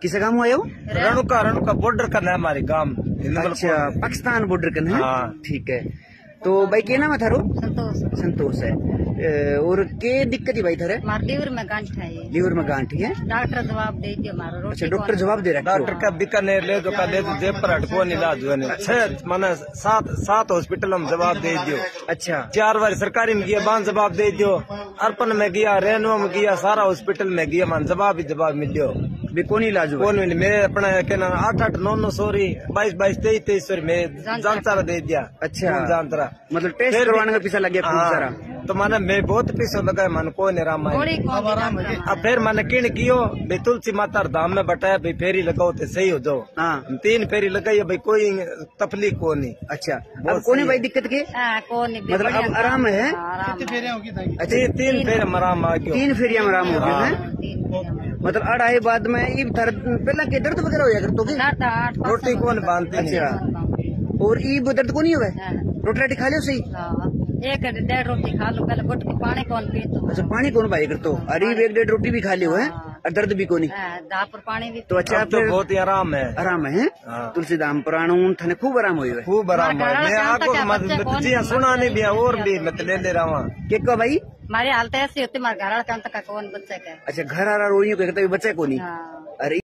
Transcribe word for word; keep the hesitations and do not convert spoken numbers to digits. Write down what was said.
किस गाँव आयो? रणुका रणुका बॉर्डर करना है हमारे गांव। अच्छा, पाकिस्तान बॉर्डर करना है। हाँ। ठीक है। तो भाई क्या नाम है थारो? संतोष। संतोष है। और के दिक्कत ही भाई थारे? लीवर में गांठ है। लीवर में गांठ है। डॉक्टर जवाब दे दियो मारो। अच्छा, डॉक्टर जवाब दे रहा है। डॉक्टर का बीकानेर ले दो का ले दो जयपुर हटको इलाज हुआ नहीं। छह माना सात सात हॉस्पिटल में जवाब दे दियो। अच्छा, चार बार सरकारी में गया बान जवाब दे दियो, अर्पण में गया, रेनवा में गया, सारा हॉस्पिटल में गया, मान जवाब ही जवाब मिलियो। कौन इलाज हुआ? कौन मिली? मैं अपना क्या नाम आठ आठ नौ नौ सॉरी बाईस बाईस तेईस तेईस सॉरी मैं जानता दे दिया। अच्छा, जानता मतलब टेस्ट करवाने का पैसा लग गया खूब सारा। तो माने मैं बहुत पैसा लगा मन को नहीं राम अब फिर मैंने किन कियो भाई तुलसी माता धाम में बटाया भाई फेरी लगाओ तो सही हो जाओ। हाँ, तीन फेरी लगाई भाई कोई तकलीफ को नहीं। अच्छा, अब कौन है भाई दिक्कत के? मतलब अब आराम है? अच्छा, तीन फेर आराम आ गया। तीन फेरिया में आराम हो गया है। मतलब अढ़ाई बाद में पहला के दर्द वगैरह हो जाएगा तो रोटी कौन बांधती? अच्छा, और ई दर्द को नहीं हुआ? रोटी राटी खा लियो सही? एक डेढ़ रोटी खा लो पहले, गुट के पानी कौन पी तो। अच्छा, पानी कौन भाई कर तो? अरे एक डेढ़ रोटी भी खा लियो है और दर्द भी को नहीं? दापुर पानी भी तो। अच्छा, तो बहुत ही आराम है। आराम है। तुलसी धाम पुराण थाने खूब आराम हुई है। खूब आराम है। मैं आपको सुना नहीं भी और भी मैं ले ले रहा हूँ। क्या भाई? हमारी हालत ऐसी होती हमारे घर का कौन बच्चे का। अच्छा, घर आ रहा रोइयो कहते बच्चे को नहीं? अरे